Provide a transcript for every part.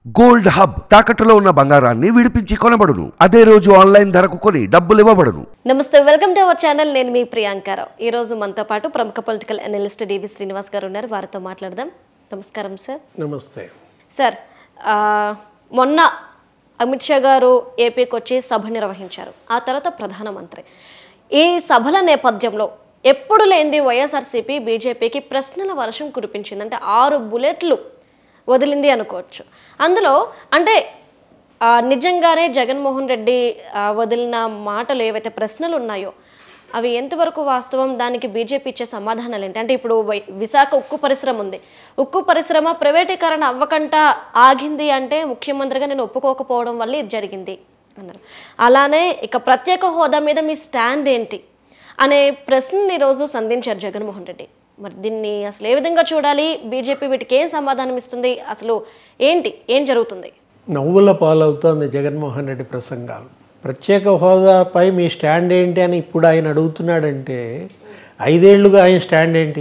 Gold hub తాకట్టులో ఉన్న బంగారాన్ని విడిపించి కొనబడును. అదే రోజు ఆన్లైన్ ధరకు కొని డబ్బులు ఇవ్వబడును. నమస్తే, వెల్కమ్ టు అవర్ ఛానల్. నేను మీ ప్రియాంకారావు. ఈ రోజు మనతో పాటు ప్రముఖ పొలిటికల్ అనలిస్ట్ డివి శ్రీనివాస్ గారు ఉన్నారు. వారితో మాట్లాడదాం. నమస్కారం సార్. నమస్తే సార్. మొన్న అమిత్ షా గారు ఏపీకి వచ్చి సభ నిర్వహించారు. ఆ తర్వాత ప్రధానమంత్రి. ఈ సభల నేపథ్యంలో ఎప్పుడు లేనిది వైఎస్ఆర్సీపీ బీజేపీకి ప్రశ్నల వర్షం కురిపించింది. అంటే 6 బుల్లెట్లు వదిలింది అనుకోవచ్చు. అందులో అంటే నిజంగానే జగన్మోహన్ రెడ్డి వదిలిన మాటలు ఏవైతే ప్రశ్నలు ఉన్నాయో అవి ఎంతవరకు వాస్తవం, దానికి బీజేపీ ఇచ్చే సమాధానాలు ఏంటి? అంటే ఇప్పుడు విశాఖ ఉక్కు పరిశ్రమ ఉంది. ఉక్కు పరిశ్రమ ప్రైవేటీకరణ అవ్వకుండా ఆగింది అంటే ముఖ్యమంత్రిగా నేను ఒప్పుకోకపోవడం వల్ల ఇది జరిగింది అన్నారు. అలానే ఇక ప్రత్యేక హోదా మీద మీ స్టాండ్ ఏంటి అనే ప్రశ్నని ఈరోజు సంధించారు జగన్మోహన్ రెడ్డి. మరి దీన్ని అసలు ఏ విధంగా చూడాలి? బీజేపీ వీటికి ఏం సమాధానం ఇస్తుంది? అసలు ఏం జరుగుతుంది? నవ్వుల పాలవుతోంది జగన్మోహన్ రెడ్డి ప్రసంగాలు. ప్రత్యేక హోదాపై మీ స్టాండ్ ఏంటి అని ఇప్పుడు ఆయన అడుగుతున్నాడంటే 5 ఏళ్లుగా ఆయన స్టాండ్ ఏంటి?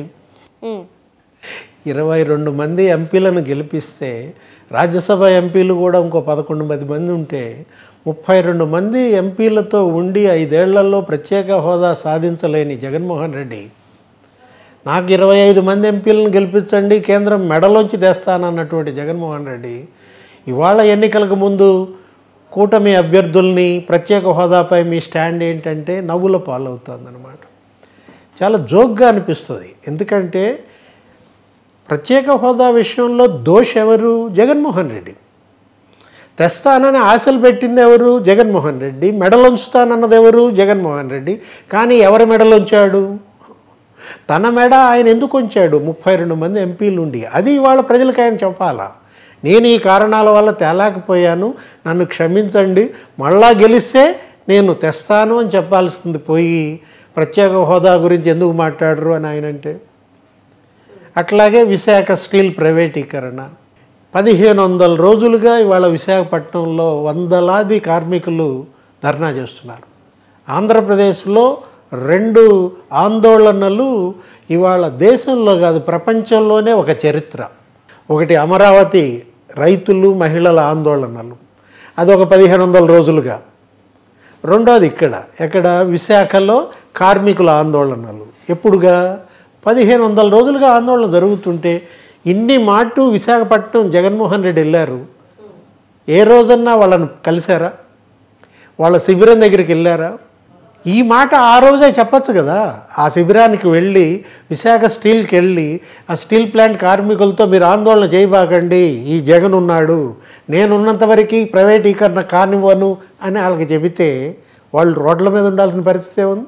22 మంది ఎంపీలను గెలిపిస్తే రాజ్యసభ ఎంపీలు కూడా ఇంకో 11 మంది ఉంటే 32 మంది ఎంపీలతో ఉండి 5 ఏళ్లలో ప్రత్యేక హోదా సాధించలేని జగన్మోహన్ రెడ్డి నాకు 25 మంది ఎంపీలను గెలిపించండి, కేంద్రం మెడలోంచి తెస్తానన్నటువంటి జగన్మోహన్ రెడ్డి ఇవాళ ఎన్నికలకు ముందు కూటమి అభ్యర్థుల్ని ప్రత్యేక హోదాపై మీ స్టాండ్ ఏంటంటే నవ్వుల పాలవుతుందన్నమాట. చాలా జోక్గా అనిపిస్తుంది. ఎందుకంటే ప్రత్యేక హోదా విషయంలో దోష్ ఎవరు? జగన్మోహన్ రెడ్డి. తెస్తానని ఆశలు పెట్టింది ఎవరు? జగన్మోహన్ రెడ్డి. మెడలుంచుతానన్నది ఎవరు? జగన్మోహన్ రెడ్డి. కానీ ఎవరి మెడలుంచాడు? తన మెడ ఆయన ఎందుకు ఉంచాడు? 32 మంది ఎంపీలు ఉండి. అది ఇవాళ ప్రజలకు ఆయన చెప్పాలా. నేను ఈ కారణాల వల్ల తేలేకపోయాను, నన్ను క్షమించండి, మళ్ళా గెలిస్తే నేను తెస్తాను అని చెప్పాల్సింది పోయి ప్రత్యేక హోదా గురించి ఎందుకు మాట్లాడరు అని ఆయన అంటే. అట్లాగే విశాఖ స్టీల్ ప్రైవేటీకరణ 1500 రోజులుగా ఇవాళ విశాఖపట్నంలో వందలాది కార్మికులు ధర్నా చేస్తున్నారు. ఆంధ్రప్రదేశ్లో 2 ఆందోళనలు ఇవాళ దేశంలో కాదు ప్రపంచంలోనే ఒక చరిత్ర. ఒకటి అమరావతి రైతులు మహిళల ఆందోళనలు, అదొక 1500 రోజులుగా. రెండోది ఎక్కడ విశాఖలో కార్మికుల ఆందోళనలు. ఎప్పుడుగా 1500 రోజులుగా ఆందోళన జరుగుతుంటే ఇన్ని మాటు విశాఖపట్నం జగన్మోహన్ రెడ్డి వెళ్ళారు. ఏ రోజన్నా వాళ్ళను కలిశారా? వాళ్ళ శిబిరం దగ్గరికి వెళ్ళారా? ఈ మాట ఆ రోజే చెప్పచ్చు కదా. ఆ శిబిరానికి వెళ్ళి విశాఖ స్టీల్కి వెళ్ళి ఆ స్టీల్ ప్లాంట్ కార్మికులతో మీరు ఆందోళన చేయబాకండి, ఈ జగన్ ఉన్నాడు, నేనున్నంతవరకు ప్రైవేటీకరణ కానివ్వను అని వాళ్ళకి చెబితే వాళ్ళు రోడ్ల మీద ఉండాల్సిన పరిస్థితి ఉంది.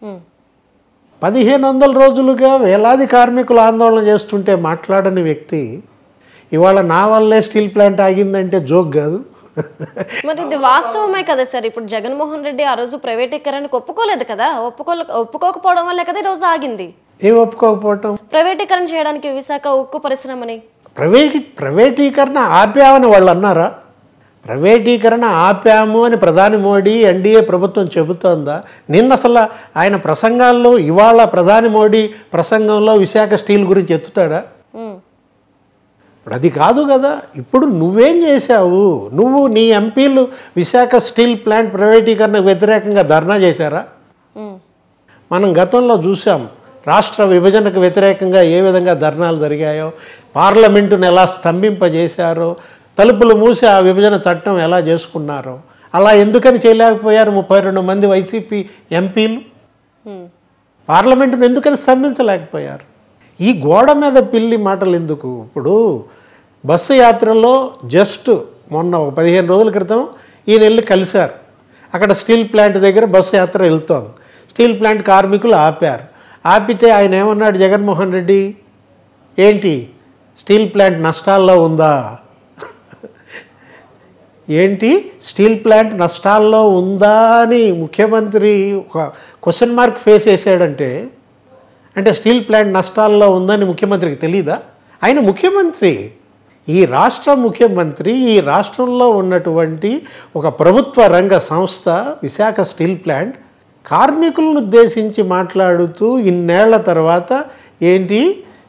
1500 రోజులుగా వేలాది కార్మికులు ఆందోళన చేస్తుంటే మాట్లాడని వ్యక్తి ఇవాళ నా వల్లే స్టీల్ ప్లాంట్ ఆగిందంటే జోక్ కాదు. మరి ఇది వాస్తవమే కదా సార్. ఇప్పుడు జగన్మోహన్ రెడ్డి ఆ రోజు ప్రైవేటీకరణకు ఒప్పుకోలేదు కదా. ఒప్పుకోకపోవడం వల్లే కదా ఈ రోజు ఆగింది. ఏం ఒప్పుకోకపోవటం? ప్రైవేటీకరణ చేయడానికి విశాఖ ఉక్కు పరిశ్రమని ప్రైవేటీకరణ ఆపామని వాళ్ళు అన్నారా? ప్రైవేటీకరణ ఆపాము అని ప్రధాని మోడీ ఎన్డీఏ ప్రభుత్వం చెబుతోందా? నిన్న అసలు ఆయన ప్రసంగాల్లో ఇవాళ ప్రధాని మోడీ ప్రసంగంలో విశాఖ స్టీల్ గురించి ఎత్తుతాడా? ఇప్పుడు అది కాదు కదా. ఇప్పుడు నువ్వేం చేశావు? నువ్వు నీ ఎంపీలు విశాఖ స్టీల్ ప్లాంట్ ప్రైవేటీకరణకు వ్యతిరేకంగా ధర్నా చేశారా? మనం గతంలో చూసాం రాష్ట్ర విభజనకు వ్యతిరేకంగా ఏ విధంగా ధర్నాలు జరిగాయో, పార్లమెంటును ఎలా స్తంభింపజేశారో, తలుపులు మూసి ఆ విభజన చట్టం ఎలా చేసుకున్నారో. అలా ఎందుకని చేయలేకపోయారు 32 మంది వైసీపీ ఎంపీలు? పార్లమెంటును ఎందుకని స్తంభించలేకపోయారు? ఈ గోడ మీద పిల్లి మాటలు ఎందుకు? ఇప్పుడు బస్సు యాత్రలో జస్ట్ మొన్న 15 రోజుల క్రితం ఈయన వెళ్ళి కలిశారు. అక్కడ స్టీల్ ప్లాంట్ దగ్గర బస్సు యాత్ర వెళ్తోంది. స్టీల్ ప్లాంట్ కార్మికులు ఆపారు. ఆపితే ఆయన ఏమన్నాడు జగన్మోహన్ రెడ్డి? ఏంటి స్టీల్ ప్లాంట్ నష్టాల్లో ఉందా? ఏంటి స్టీల్ ప్లాంట్ నష్టాల్లో ఉందా అని ముఖ్యమంత్రి ఒక క్వశ్చన్ మార్క్ ఫేస్ చేశాడంటే, అంటే స్టీల్ ప్లాంట్ నష్టాల్లో ఉందని ముఖ్యమంత్రికి తెలీదా? ఆయన ముఖ్యమంత్రి, ఈ రాష్ట్ర ముఖ్యమంత్రి. ఈ రాష్ట్రంలో ఉన్నటువంటి ఒక ప్రభుత్వ రంగ సంస్థ విశాఖ స్టీల్ ప్లాంట్ కార్మికులను ఉద్దేశించి మాట్లాడుతూ ఇన్నేళ్ల తర్వాత ఏంటి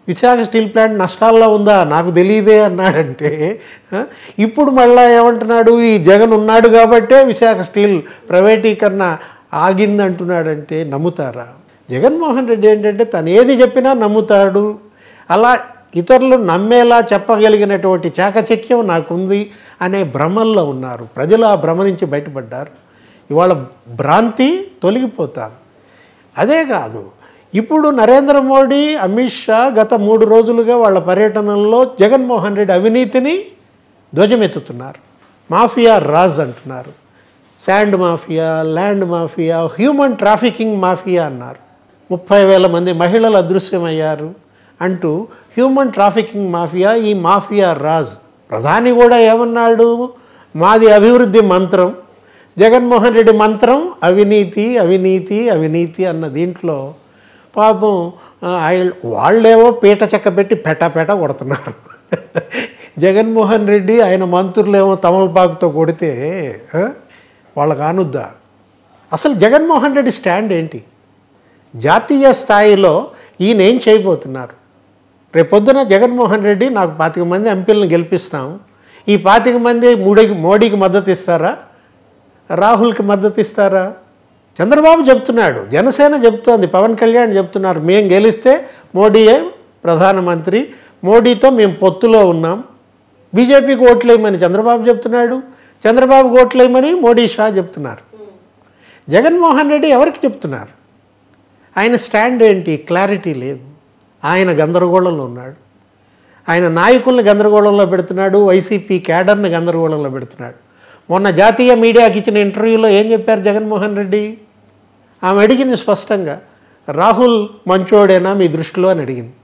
విశాఖ స్టీల్ ప్లాంట్ నష్టాల్లో ఉందా, నాకు తెలియదే అన్నాడంటే ఇప్పుడు మళ్ళా ఏమంటున్నాడు, ఈ జగన్ ఉన్నాడు కాబట్టే విశాఖ స్టీల్ ప్రైవేటీకరణ ఆగిందంటున్నాడంటే నమ్ముతారా? జగన్మోహన్ రెడ్డి ఏంటంటే తను ఏది చెప్పినా నమ్ముతాడు. అలా ఇతరులు నమ్మేలా చెప్పగలిగినటువంటి చాకచక్యం నాకుంది అనే భ్రమల్లో ఉన్నారు ప్రజలు. ఆ భ్రమ నుంచి బయటపడ్డారు. ఇవాళ భ్రాంతి తొలగిపోతారు. అదే కాదు, ఇప్పుడు నరేంద్ర మోడీ, అమిత్ షా గత 3 రోజులుగా వాళ్ళ పర్యటనల్లో జగన్మోహన్ రెడ్డి అవినీతిని ధ్వజమెత్తుతున్నారు. మాఫియా రాజ్ అంటున్నారు. Sand mafia, land mafia, human trafficking mafia అన్నారు. 30,000 మంది మహిళలు అదృశ్యమయ్యారు అంటూ హ్యూమన్ ట్రాఫికింగ్ మాఫియా, ఈ మాఫియా రాజ్. ప్రధాని కూడా ఏమన్నాడు, మాది అభివృద్ధి మంత్రం, జగన్మోహన్ రెడ్డి మంత్రం అవినీతి అవినీతి అవినీతి అన్న దీంట్లో పాపం వాళ్ళేమో పీట చెక్క పెట్టి పెట కొడుతున్నారు. జగన్మోహన్ రెడ్డి ఆయన మంత్రులేమో తమలపాకుతో కొడితే వాళ్ళకు ఆనుద్దా? అసలు జగన్మోహన్ రెడ్డి స్టాండ్ ఏంటి? జాతీయ స్థాయిలో ఈయన ఏం చేయబోతున్నారు? రేపొద్దున జగన్మోహన్ రెడ్డి నాకు 25 మంది ఎంపీలను గెలిపిస్తాం, ఈ 25 మంది మోడీకి మద్దతు ఇస్తారా, రాహుల్కి మద్దతు ఇస్తారా? చంద్రబాబు చెప్తున్నాడు, జనసేన చెప్తోంది, పవన్ కళ్యాణ్ చెప్తున్నారు, మేము గెలిస్తే మోడీయే ప్రధానమంత్రి, మోడీతో మేము పొత్తులో ఉన్నాం, బీజేపీకి ఓట్లేయమని చంద్రబాబు చెప్తున్నాడు, చంద్రబాబుకి ఓట్లేయమని మోడీ షా చెప్తున్నారు. జగన్మోహన్ రెడ్డి ఎవరికి చెప్తున్నారు? ఆయన స్టాండ్ ఏంటి? క్లారిటీ లేదు. ఆయన గందరగోళంలో ఉన్నాడు. ఆయన నాయకుల్ని గందరగోళంలో పెడుతున్నాడు, వైసీపీ క్యాడర్ని గందరగోళంలో పెడుతున్నాడు. మొన్న జాతీయ మీడియాకి ఇచ్చిన ఇంటర్వ్యూలో ఏం చెప్పారు జగన్మోహన్ రెడ్డి? ఆమె అడిగింది స్పష్టంగా, రాహుల్ మంచోడేనా మీ దృష్టిలో అని అడిగింది.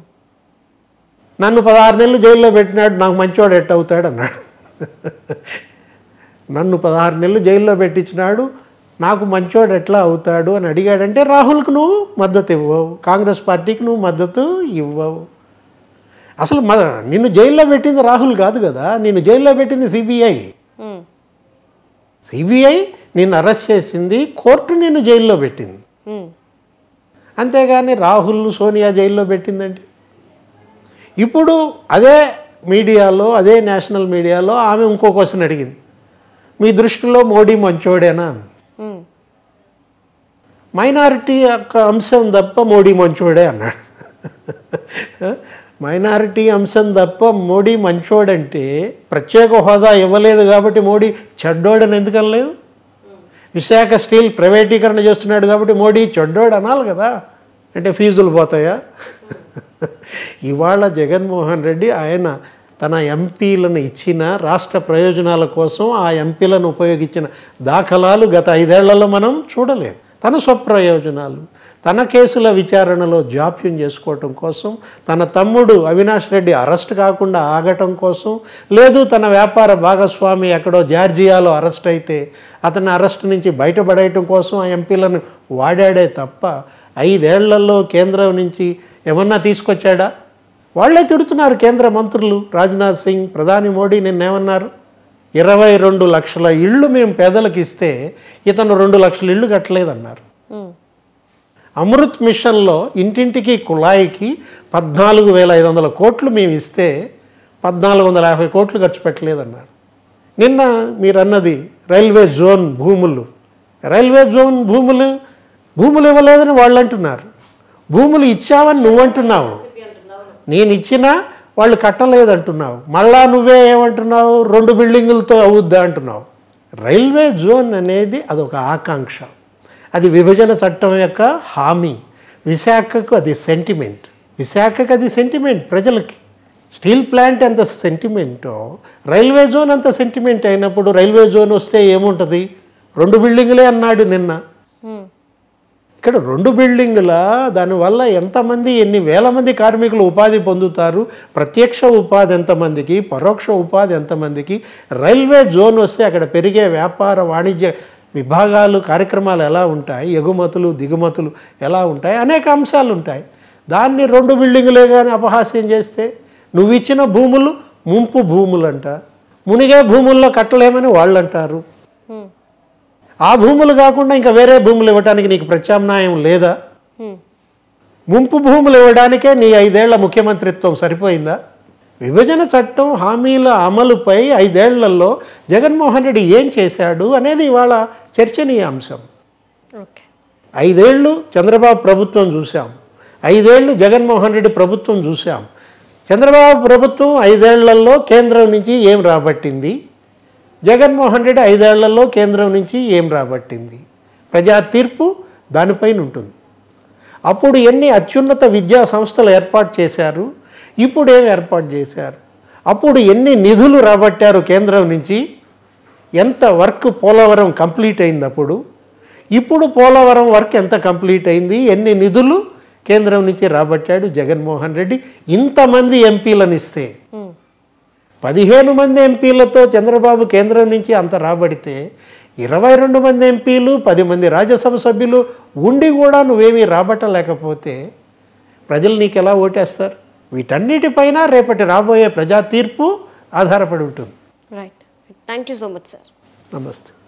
నన్ను 16 నెలలు జైల్లో పెట్టినాడు, నాకు మంచోడు ఎట్ట అవుతాడు అన్నాడు. నన్ను 16 నెలలు జైల్లో పెట్టించినాడు, నాకు మంచోడు ఎట్లా అవుతాడు అని అడిగాడంటే రాహుల్కు నువ్వు మద్దతు ఇవ్వవు, కాంగ్రెస్ పార్టీకి నువ్వు మద్దతు ఇవ్వవు. అసలు నిన్ను జైల్లో పెట్టింది రాహుల్ కాదు కదా, నిన్ను జైల్లో పెట్టింది సిబిఐ. సిబిఐ నిన్ను అరెస్ట్ చేసింది, కోర్టు నిన్ను జైల్లో పెట్టింది. అంతేగాని రాహుల్ సోనియా జైల్లో పెట్టిందంటే. ఇప్పుడు అదే మీడియాలో, అదే నేషనల్ మీడియాలో ఆమె ఇంకో క్వశ్చన్ అడిగింది, మీ దృష్టిలో మోడీ మంచోడేనా? మైనారిటీ యొక్క అంశం తప్ప మోడీ మంచోడే అన్నాడు. మైనారిటీ అంశం తప్ప మోడీ మంచోడంటే ప్రత్యేక హోదా ఇవ్వలేదు కాబట్టి మోడీ చెడ్డోడని ఎందుకు అనలేదు? విశాఖ స్టీల్ ప్రైవేటీకరణ చేస్తున్నాడు కాబట్టి మోడీ చెడ్డోడు అనాలి కదా. అంటే ఫీజులు పోతాయా? ఇవాళ జగన్మోహన్ రెడ్డి ఆయన తన ఎంపీలను ఇచ్చిన రాష్ట్ర ప్రయోజనాల కోసం ఆ ఎంపీలను ఉపయోగించిన దాఖలాలు గత 5 ఏళ్లలో మనం చూడలేం. తన స్వప్రయోజనాలు, తన కేసుల విచారణలో జాప్యం చేసుకోవటం కోసం, తన తమ్ముడు అవినాష్ రెడ్డి అరెస్ట్ కాకుండా ఆగటం కోసం, లేదు తన వ్యాపార భాగస్వామి ఎక్కడో జార్జియాలో అరెస్ట్ అయితే అతని అరెస్ట్ నుంచి బయటపడేయటం కోసం ఆ ఎంపీలను వాడాడే తప్ప 5 ఏళ్లలో కేంద్రం నుంచి ఏమన్నా తీసుకొచ్చాడా? వాళ్లే తిడుతున్నారు కేంద్ర మంత్రులు. రాజ్నాథ్ సింగ్, ప్రధాని మోడీ నిన్నేమన్నారు? 22 లక్షల ఇళ్ళు మేము పేదలకు ఇస్తే ఇతను 2 లక్షల ఇళ్ళు కట్టలేదన్నారు. అమృత్ మిషన్లో ఇంటింటికి కుళాయికి 14,500 కోట్లు మేము ఇస్తే 1,450 కోట్లు ఖర్చు పెట్టలేదన్నారు. నిన్న మీరు అన్నది రైల్వే జోన్ భూములు, రైల్వే జోన్ భూములు ఇవ్వలేదని వాళ్ళు అంటున్నారు. భూములు ఇచ్చావని నువ్వంటున్నావు, నేను ఇచ్చినా వాళ్ళు కట్టలేదంటున్నావు. మళ్ళా నువ్వే ఏమంటున్నావు, 2 బిల్డింగులతో అవుద్దా అంటున్నావు. రైల్వే జోన్ అనేది అదొక ఆకాంక్ష, అది విభజన చట్టం యొక్క హామీ. విశాఖకు అది సెంటిమెంట్, ప్రజలకి. స్టీల్ ప్లాంట్ ఎంత సెంటిమెంటో రైల్వే జోన్ అంత సెంటిమెంట్ అయినప్పుడు రైల్వే జోన్ వస్తే ఏముంటుంది? 2 బిల్డింగులే అన్నాడు నిన్న. ఇక్కడ 2 బిల్డింగుల దానివల్ల ఎంతమంది, ఎన్ని వేల మంది కార్మికులు ఉపాధి పొందుతారు? ప్రత్యక్ష ఉపాధి ఎంతమందికి, పరోక్ష ఉపాధి ఎంతమందికి? రైల్వే జోన్ వస్తే అక్కడ పెరిగే వ్యాపార వాణిజ్య విభాగాలు, కార్యక్రమాలు ఎలా ఉంటాయి, ఎగుమతులు దిగుమతులు ఎలా ఉంటాయి, అనేక అంశాలు ఉంటాయి. దాన్ని 2 బిల్డింగులే కానీ అపహాస్యం చేస్తే, నువ్వు ఇచ్చిన భూములు ముంపు భూములంట, మునిగే భూముల్లో కట్టలేమని వాళ్ళు అంటారు. ఆ భూములు కాకుండా ఇంకా వేరే భూములు ఇవ్వటానికి నీకు ప్రత్యామ్నాయం లేదా? ముంపు భూములు ఇవ్వడానికే నీ 5 ఏళ్ల ముఖ్యమంత్రిత్వం సరిపోయిందా? విభజన చట్టం హామీల అమలుపై 5 ఏళ్లలో జగన్మోహన్ రెడ్డి ఏం చేశాడు అనేది ఇవాళ చర్చనీయాంశం. ఓకే, 5 ఏళ్ళు చంద్రబాబు ప్రభుత్వం చూసాం, 5 ఏళ్ళు జగన్మోహన్ రెడ్డి ప్రభుత్వం చూసాం. చంద్రబాబు ప్రభుత్వం 5 ఏళ్లలో కేంద్రం నుంచి ఏం రాబట్టింది, జగన్మోహన్ రెడ్డి 5 ఏళ్లలో కేంద్రం నుంచి ఏం రాబట్టింది, ప్రజా తీర్పు దానిపైన ఉంటుంది. అప్పుడు ఎన్ని అత్యున్నత విద్యా సంస్థలు ఏర్పాటు చేశారు, ఇప్పుడు ఏం ఏర్పాటు చేశారు, అప్పుడు ఎన్ని నిధులు రాబట్టారు కేంద్రం నుంచి, ఎంత వర్క్ పోలవరం కంప్లీట్ అయింది అప్పుడు, ఇప్పుడు పోలవరం వర్క్ ఎంత కంప్లీట్ అయింది, ఎన్ని నిధులు కేంద్రం నుంచి రాబట్టాడు జగన్మోహన్ రెడ్డి. ఇంతమంది ఎంపీలను ఇస్తే 15 మంది ఎంపీలతో చంద్రబాబు కేంద్రం నుంచి అంత రాబడితే 22 మంది ఎంపీలు 10 మంది రాజ్యసభ సభ్యులు ఉండి కూడా నువ్వేమీ రాబట్టలేకపోతే ప్రజలు నీకు ఎలా ఓటేస్తారు? వీటన్నిటిపైన రేపటి రాబోయే ప్రజా తీర్పు ఆధారపడి ఉంటుంది. Right, thank you so much sir. నమస్తే.